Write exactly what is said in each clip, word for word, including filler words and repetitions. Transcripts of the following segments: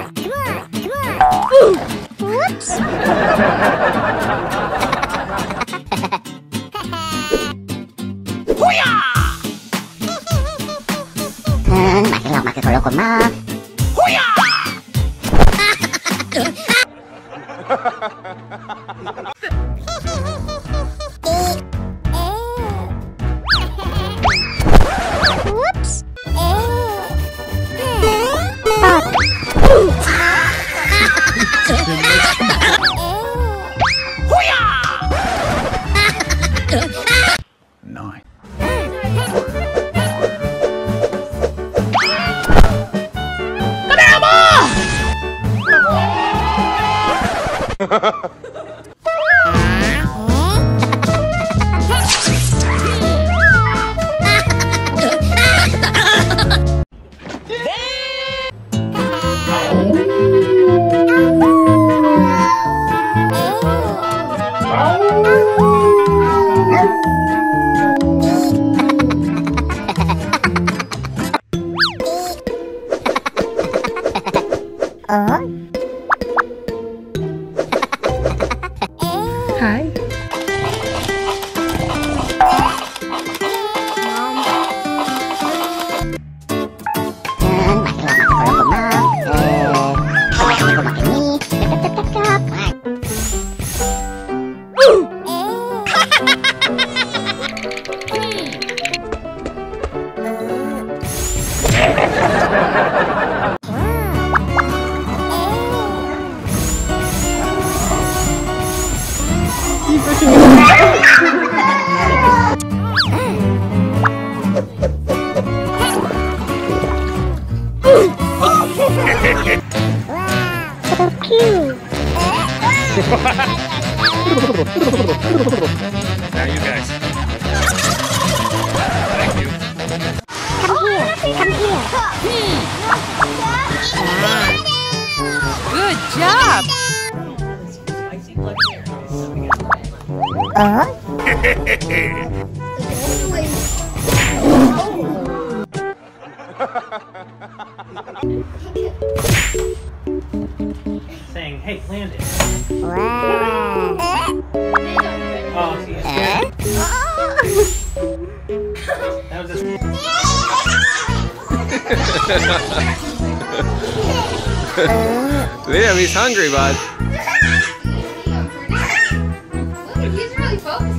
Whoops. Makin makin solo con más. Whoops. Nine. Hi. So cute. Now you guys. Thank you. Come here. Come here. Good job! Uh? Saying, hey, land it. Wow. Oh, see, it's that was just... Liam, he's hungry, bud. Look, he's really focused.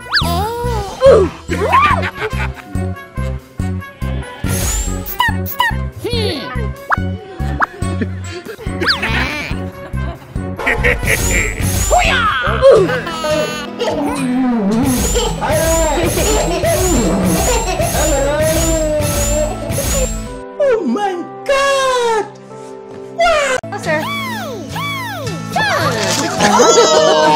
Oh my God! Wow! Closer. Oh.